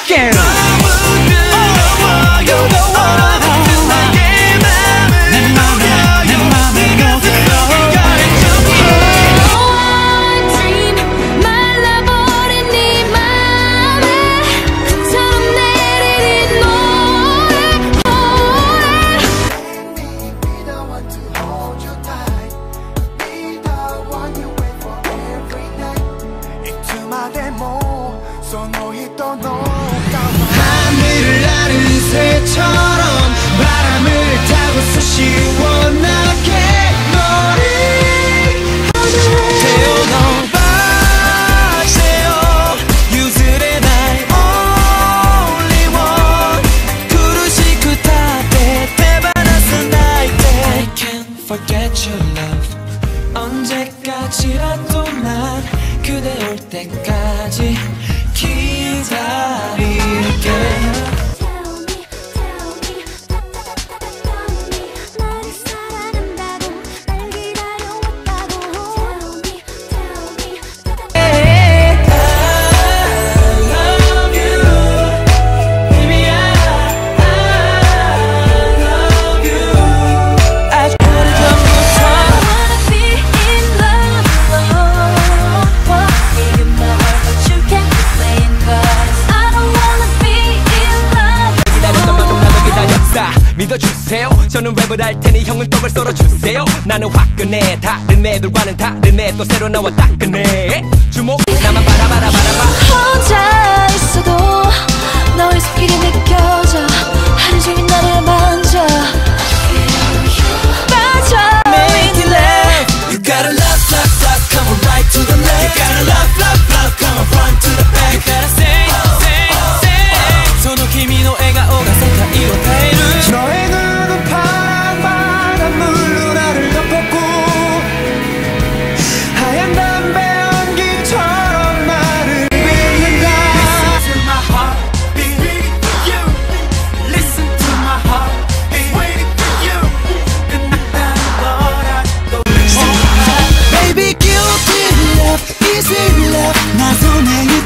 again. 하늘을 나는 새처럼 바람을 타고서 시원하게 너를 태어나봐세요. 유즈레 나의 only one 구르시 쿠타테 태바나스 나이테 I can't forget your love. 언제까지라도 난 그대 올 때까지 기다릴게. 믿어주세요. 저는 랩을 할 테니 형은 떡을 썰어주세요. 나는 화끈해. 다른 애들과는 다른 애 또 새로 나와 따끈해. 주목 나만 바라바라바라봐. 혼자 있어도 너의 손길이 느껴져. 하루 종일 나를 만져 빠져. Make it love. You gotta love, love, love. Come on right to the left. You gotta love, love, love. Come on front to the back. You gotta say, say, say. その君の笑顔が世界を変える。너의 눈은 파란 바닷물로 나를 덮었고 하얀 담배 연기처럼 나를 빗는다. Listen to my heartbeat, waiting for you. Listen to my heartbeat, waiting for you. 끝났다는 걸 알고 Baby, guilty love, easy love. 나 손에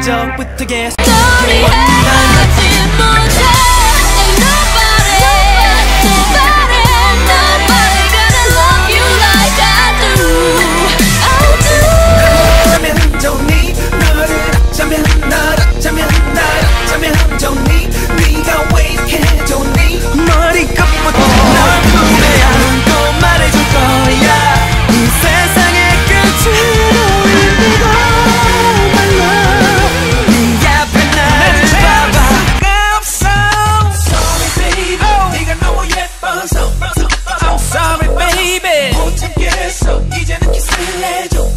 적부터 계속 너를 해하지 못해 Ain't nobody, nobody, nobody gonna love you like I do. I do. 어쩌면 좋니 너를 어쩌면 날 어쩌면 날 어쩌면 좋니 네가 왜 이렇게 좋니 머리끝부터 널 후회야 또 말해줄 거야 이 세상의 끝으로 이르고 my love 네 앞에 나를 봐봐 수가 없어 Sorry baby 네가 너무 예뻐서 Oh sorry baby 못 참겠어 이제는 키스를 해줘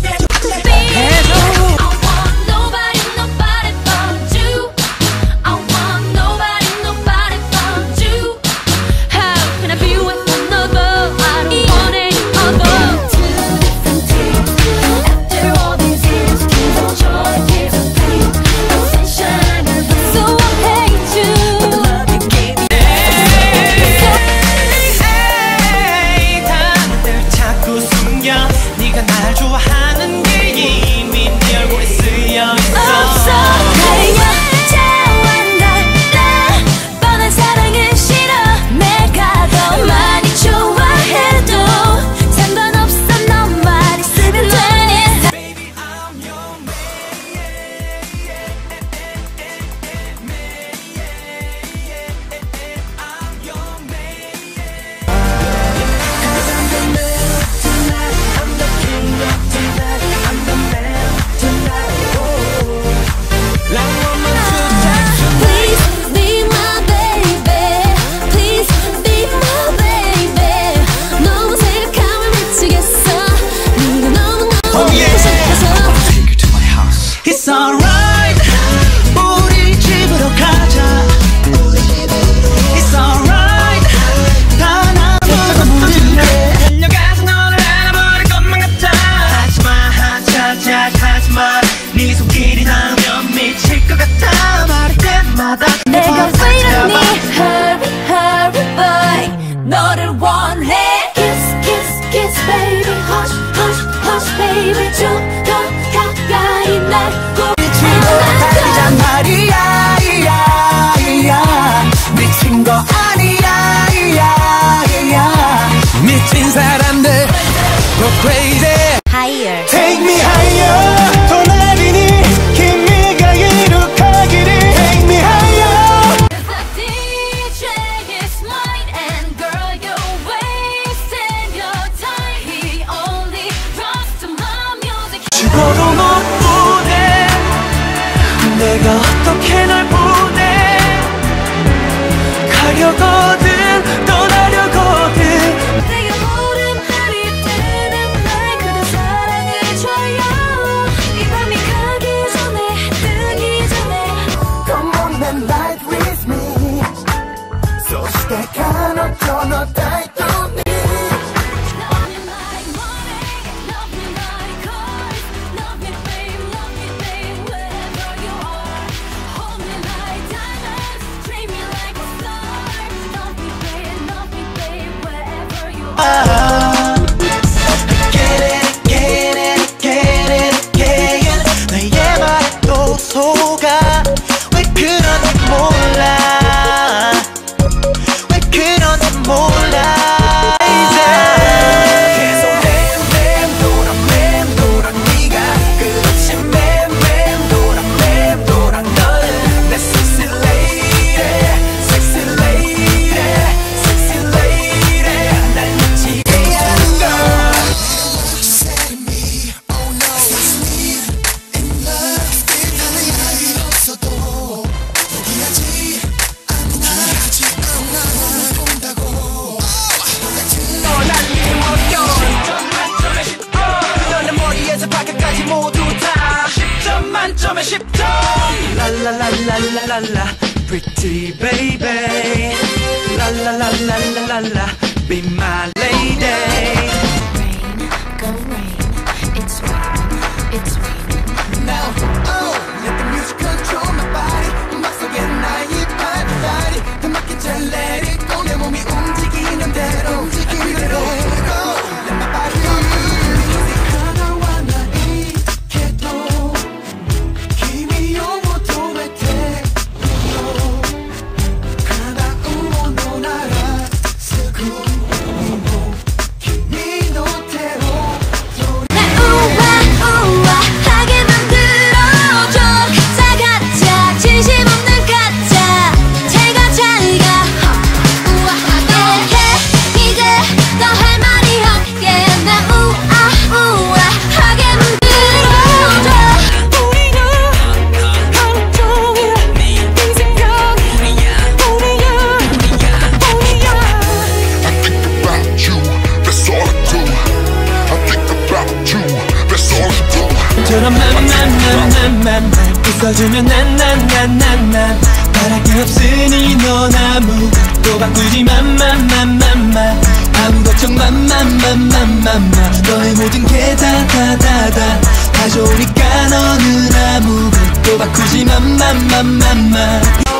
내가 왜 이러니 Hurry hurry boy 너를 원해 Kiss kiss kiss baby Hush hush hush baby 좀 더 가까이 날 미치고 달리자 말이야 이야 이야 미친 거 아니야 이야 이야 미친 사람들 go crazy Higher Take me higher 더 나리니 기미가 이룩하기를 Take me higher The DJ is mine and girl you're wasting your time He only rocks to my music 죽어도 못 보내 내가 어떻게 널 보내 가려거든 떠나려거든 내게 오랜만이 되는 날 그대 사랑해줘요 이 밤이 가기 전에 뜨기 전에 Come on and light with me 소식대가 어쩌너 die to me Love me like morning, love me like cold Love me babe, wherever you are Hold me like diamonds, treat me like a star Love me babe, wherever you are Get it, get it, get it, get it 너의 말에 또 속아 왜 그런지 몰라 왜 그런지 몰라 이제 계속 맴돌아 네가 끝없이 맴돌아 너는 내 sexy lady sexy lady sexy lady 날 미치게 하는 걸 너는 머리에서 발끝까지 모두 다 10점 만점에 10점 랄랄랄랄랄라 Pretty baby 랄랄랄랄랄라 Be my lady Go rain, it's raining Now let the music control my body 막 속에 나의 발이 더 맞게 잘 let it go 내 몸이 움직이는 대로 그대로 Let my body move 하나와 나 이렇게도 기미 용 맘맘맘맘 웃어주면 난난난난난 바랄 게 없으니 넌 아무것도 바꾸지 맘맘맘맘맘 아무 걱정 맘맘맘맘맘맘 너의 모든 게 다 좋으니까 너는 아무것도 바꾸지 맘맘맘맘맘